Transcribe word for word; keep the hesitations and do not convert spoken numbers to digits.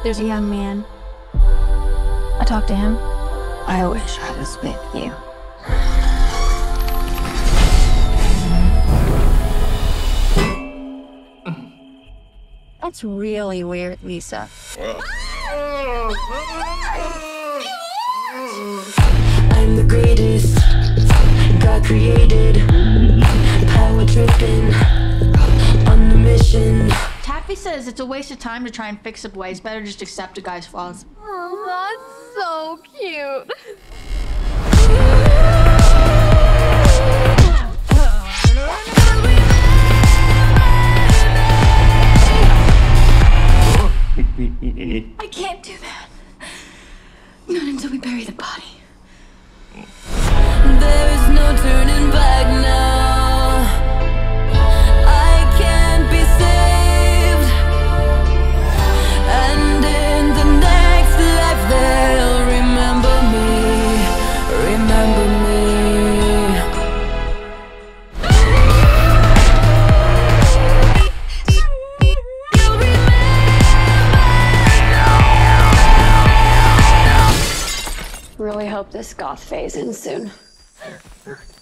There's a young man. I talked to him. I wish I was with you. That's really weird, Lisa. I'm the greatest God created. Power tripping on the mission. Taffy says it's a waste of time to try and fix up ways. Better just accept a guy's flaws. Oh, that's so cute. I can't do that. Not until we bury the body. There is no turning back now. I can't be saved. And in the next life they'll remember me. Remember me. Really hope this goth phase ends soon.